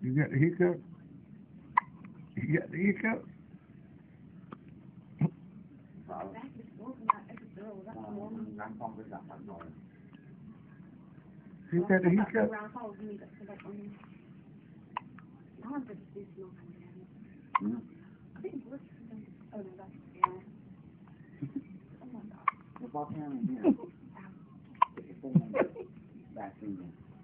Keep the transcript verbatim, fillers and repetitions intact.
You got the hiccup? You got the hiccup? You got the hiccup? Walk down in here. Back in there.